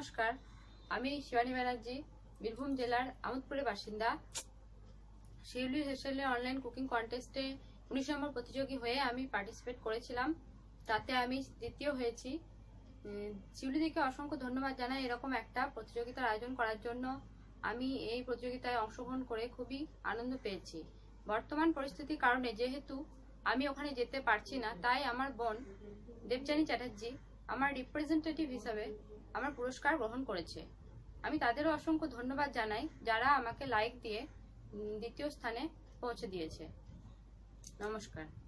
নমস্কার, আমি শিবানী ব্যানার্জি, বীরভূম জেলার আমোদপুরের বাসিন্দা। শিউলি হেসেলের অনলাইন কুকিং কন্টেস্টে 19 নম্বর প্রতিযোগী হয়ে আমি পার্টিসিপেট করেছিলাম, তাতে আমি দ্বিতীয় হয়েছি। শিউলিদিকে অসংখ্য ধন্যবাদ জানাই এরকম একটা প্রতিযোগিতার আয়োজন করার জন্য। আমি এই প্রতিযোগিতায় অংশগ্রহণ করে খুবই আনন্দ পেয়েছি। বর্তমান পরিস্থিতির কারণে যেহেতু আমি ওখানে যেতে পারছি না, তাই আমার বোন দেবযানী চ্যাটার্জি আমার রিপ্রেজেন্টেটিভ হিসাবে আমার পুরস্কার গ্রহণ করেছে। আমি তাদেরও অসংখ্য ধন্যবাদ জানাই যারা আমাকে লাইক দিয়ে দ্বিতীয় স্থানে পৌঁছে দিয়েছে। নমস্কার।